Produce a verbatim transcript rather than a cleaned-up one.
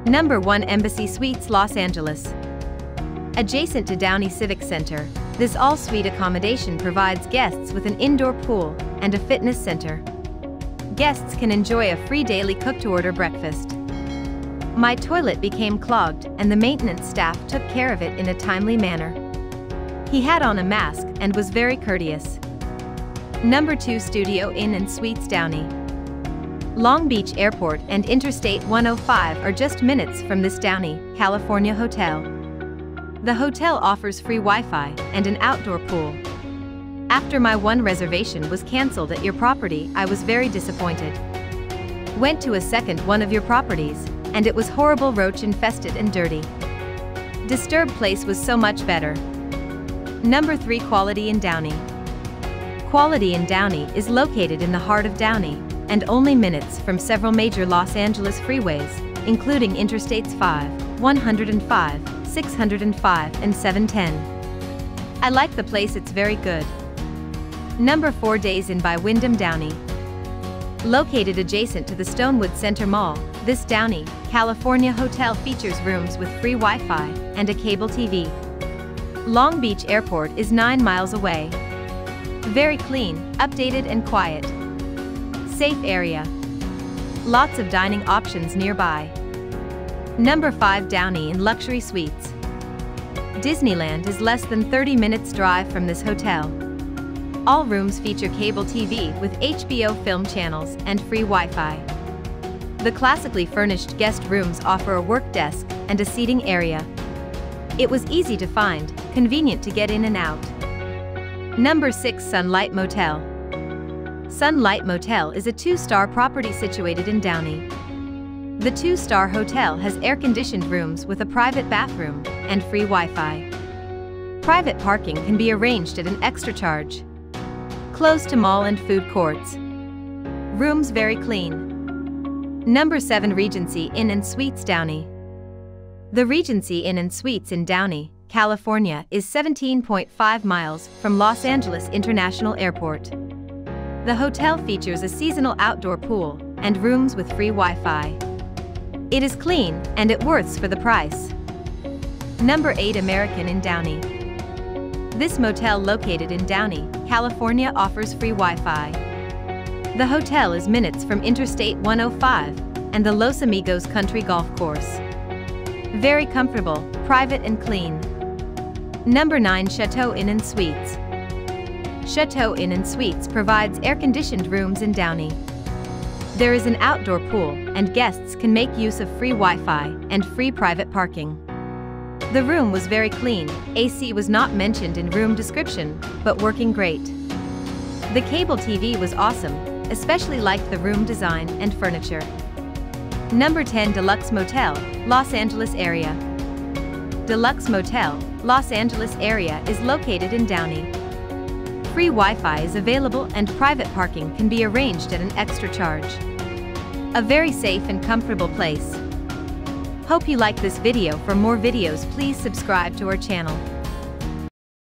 Number one. Embassy Suites, Los Angeles. Adjacent to Downey Civic Center, this all-suite accommodation provides guests with an indoor pool and a fitness center. Guests can enjoy a free daily cooked-to-order breakfast. My toilet became clogged, and the maintenance staff took care of it in a timely manner. He had on a mask and was very courteous. Number two. Studio Inn and Suites, Downey. Long Beach Airport and Interstate one oh five are just minutes from this Downey, California hotel. The hotel offers free Wi-Fi and an outdoor pool. After my one reservation was cancelled at your property, I was very disappointed. Went to a second one of your properties, and it was horrible, roach-infested and dirty. Disturbed place was so much better. Number three. Quality Inn, Downey. Quality Inn Downey is located in the heart of Downey, and only minutes from several major Los Angeles freeways, including Interstates five, one oh five, six oh five and seven ten. I like the place, it's very good. Number four. Days Inn by Wyndham, Downey. Located adjacent to the Stonewood Center Mall, this Downey, California hotel features rooms with free Wi-Fi and a cable T V. Long Beach Airport is nine miles away. Very clean, updated and quiet. Safe area. Lots of dining options nearby. Number five. Downey Inn Luxury Suites. Disneyland is less than thirty minutes drive from this hotel. All rooms feature cable T V with H B O film channels and free Wi-Fi. The classically furnished guest rooms offer a work desk and a seating area. It was easy to find, convenient to get in and out. Number six. Sunlight Motel. Sunlight Motel is a two-star property situated in Downey. The two-star hotel has air-conditioned rooms with a private bathroom and free Wi-Fi. Private parking can be arranged at an extra charge. Close to mall and food courts. Rooms very clean. Number seven. Regency Inn and Suites, Downey. The Regency Inn and Suites in Downey, California is seventeen point five miles from Los Angeles International Airport. The hotel features a seasonal outdoor pool and rooms with free Wi-Fi. It is clean and it worths for the price. Number eight. American Inn, Downey. This motel located in Downey, California offers free Wi-Fi. The hotel is minutes from Interstate one oh five and the Los Amigos Country Golf Course. Very comfortable, private and clean. Number nine. Chateau Inn and Suites. Chateau Inn and Suites provides air-conditioned rooms in Downey. There is an outdoor pool, and guests can make use of free Wi-Fi and free private parking. The room was very clean. A C was not mentioned in room description, but working great. The cable T V was awesome, especially liked the room design and furniture. Number ten. Deluxe Motel, Los Angeles area. Deluxe Motel, Los Angeles area is located in Downey. Free Wi-Fi is available and private parking can be arranged at an extra charge. A very safe and comfortable place. Hope you like this video. For more videos, please subscribe to our channel.